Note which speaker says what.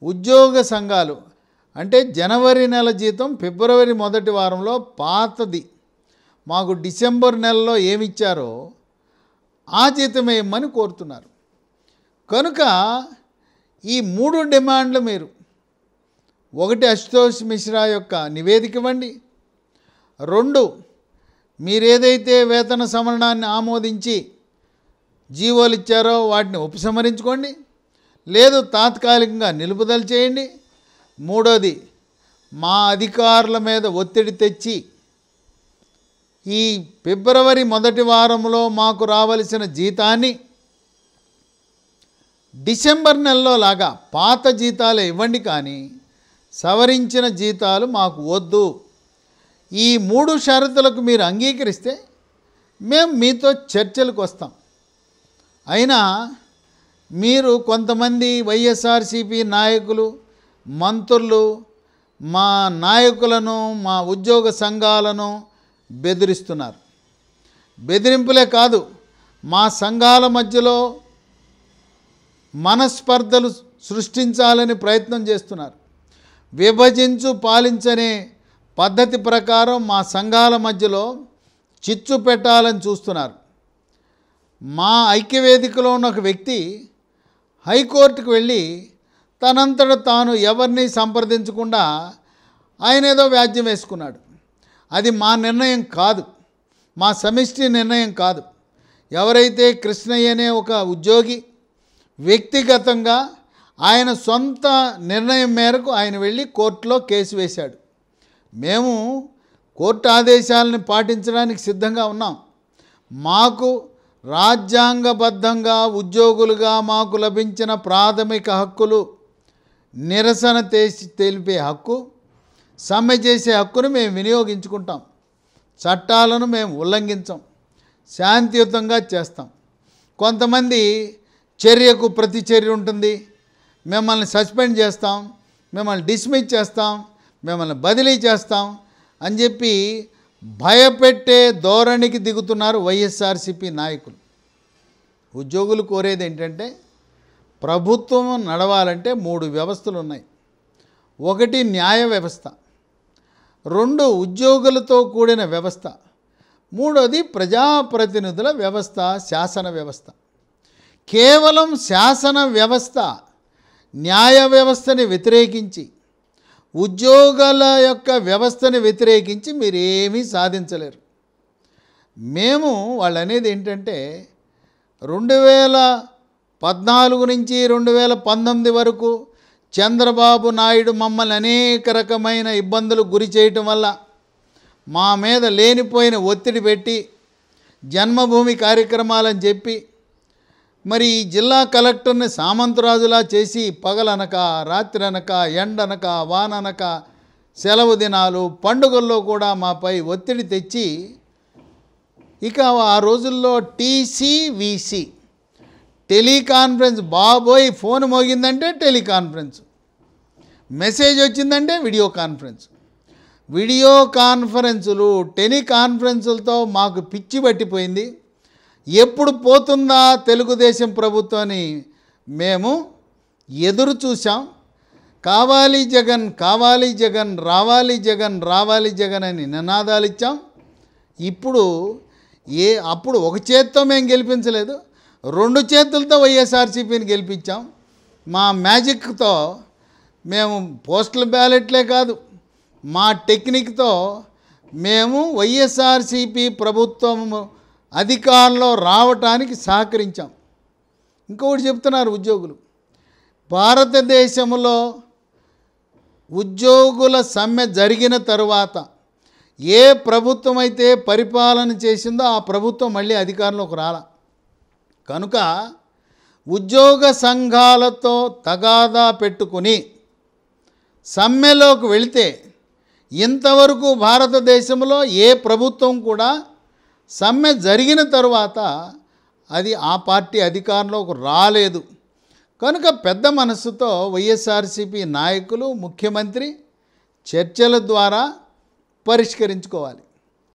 Speaker 1: ఉద్యోగ సంఘాలు అంటే జనవరి నెల జీతం ఫిబ్రవరి మొదటి వారంలో పాతది మాకు డిసెంబర్ నెలలో ఏమిచ్చారో ఆ జీతం వేయమని కోరుతున్నారు. కనుక ఈ 3 డిమాండ్లు మీరు, ఒకటి అశుతోష్ మిశ్రా యొక్క నివేదిక ఇవ్వండి, 2 మీరేదైతే వేతన సవరణాన్ని ఆమోదించి జీవోలు ఇచ్చారో వాటిని ఉపసంహరించుకోండి, లేదు తాత్కాలికంగా నిలుపుదల చేయండి, 3వది మా అధికారుల మీద ఒత్తిడి తెచ్చి ఈ ఫిబ్రవరి మొదటి వారంలో మాకు రావలసిన జీతాన్ని డిసెంబర్ నెలలో లాగా పాత జీతాలు ఇవ్వండి, కానీ సవరించిన జీతాలు మాకు వద్దు. ఈ 3 షరతులకు మీరు అంగీకరిస్తే మేము మీతో చర్చలకు వస్తాం. అయినా మీరు కొంతమంది వైఎస్ఆర్సీపీ నాయకులు, మంత్రులు మా నాయకులను, మా ఉద్యోగ సంఘాలను బెదిరిస్తున్నారు. బెదిరింపులే కాదు, మా సంఘాల మధ్యలో మనస్పర్ధలు సృష్టించాలని ప్రయత్నం చేస్తున్నారు. విభజించు పాలించనే పద్ధతి ప్రకారం మా సంఘాల మధ్యలో చిచ్చు పెట్టాలని చూస్తున్నారు. మా ఐక్యవేదికలో ఉన్న ఒక వ్యక్తి హైకోర్టుకు వెళ్ళి తనంతట తాను ఎవరిని సంప్రదించకుండా ఆయన ఏదో వ్యాజ్యం వేసుకున్నాడు. అది మా నిర్ణయం కాదు, మా సమిష్టి నిర్ణయం కాదు. ఎవరైతే కృష్ణయ్య అనే ఒక ఉద్యోగి వ్యక్తిగతంగా ఆయన సొంత నిర్ణయం మేరకు ఆయన వెళ్ళి కోర్టులో కేసు వేశాడు. మేము కోర్టు ఆదేశాలను పాటించడానికి సిద్ధంగా ఉన్నాం. మాకు రాజ్యాంగబద్ధంగా ఉద్యోగులుగా మాకు లభించిన ప్రాథమిక హక్కులు, నిరసన తెలిపే హక్కు, సమ్మె చేసే హక్కును మేము వినియోగించుకుంటాం. చట్టాలను మేము ఉల్లంఘించాం, శాంతియుతంగా చేస్తాం. కొంతమంది చర్యకు ప్రతి చర్య ఉంటుంది, మిమ్మల్ని సస్పెండ్ చేస్తాం, మిమ్మల్ని డిస్మిస్ చేస్తాం, మిమ్మల్ని బదిలీ చేస్తాం అని చెప్పి భయపెట్టే ధోరణికి దిగుతున్నారు వైఎస్ఆర్సీపీ నాయకులు. ఉద్యోగులు కోరేది ఏంటంటే ప్రభుత్వం నడవాలంటే 3 వ్యవస్థలు ఉన్నాయి. ఒకటి న్యాయ వ్యవస్థ, 2 ఉద్యోగులతో కూడిన వ్యవస్థ, 3వది ప్రజాప్రతినిధుల వ్యవస్థ, శాసన వ్యవస్థ. కేవలం శాసన వ్యవస్థ న్యాయ వ్యవస్థని వ్యతిరేకించి, ఉద్యోగుల యొక్క వ్యవస్థని వ్యతిరేకించి మీరు ఏమీ సాధించలేరు. మేము వాళ్ళు అనేది ఏంటంటే 2014 నుంచి 2019 వరకు చంద్రబాబు నాయుడు మమ్మల్ని అనేక రకమైన ఇబ్బందులు గురి చేయటం వల్ల మా మీద లేనిపోయిన ఒత్తిడి పెట్టి జన్మభూమి కార్యక్రమాలని చెప్పి మరి ఈ జిల్లా కలెక్టర్ని సామంతరాజులా చేసి పగలనక రాత్రనక ఎండనక వాననక సెలవు దినాలు పండుగల్లో కూడా మాపై ఒత్తిడి తెచ్చి ఇక ఆ రోజుల్లో టీసీవీసీ టెలికాన్ఫరెన్స్, బాబోయ్ ఫోన్ మోగిందంటే టెలికాన్ఫరెన్స్, మెసేజ్ వచ్చిందంటే వీడియో కాన్ఫరెన్సులు టెలికాన్ఫరెన్సులతో మాకు పిచ్చి పట్టిపోయింది. ఎప్పుడు పోతుందా తెలుగుదేశం ప్రభుత్వాన్ని మేము ఎదురు చూసాం. కావాలి జగన్, కావాలి జగన్, రావాలి జగన్, రావాలి జగన్ అని నినాదాలు ఇచ్చాం. అప్పుడు ఒక చేత్తో మేము గెలిపించలేదు, 2 చేతులతో వైఎస్ఆర్సీపీని గెలిపించాం. మా మ్యాజిక్తో మేము పోస్టల్ బ్యాలెట్లే కాదు, మా టెక్నిక్తో మేము వైఎస్ఆర్సీపీ ప్రభుత్వం అధికారంలో రావటానికి సహకరించాం. ఇంకొకటి చెప్తున్నారు ఉద్యోగులు, భారతదేశంలో ఉద్యోగుల సమ్మె జరిగిన తరువాత ఏ ప్రభుత్వం అయితే పరిపాలన చేసిందో ఆ ప్రభుత్వం మళ్ళీ అధికారంలోకి రాల. కనుక ఉద్యోగ సంఘాలతో తగాదా పెట్టుకుని సమ్మెలోకి వెళితే ఇంతవరకు భారతదేశంలో ఏ ప్రభుత్వం కూడా సమ్మె జరిగిన తరువాత అది ఆ పార్టీ అధికారంలోకి రాలేదు. కనుక పెద్ద మనస్సుతో వైఎస్ఆర్సీపీ నాయకులు, ముఖ్యమంత్రి చర్చల ద్వారా పరిష్కరించుకోవాలి.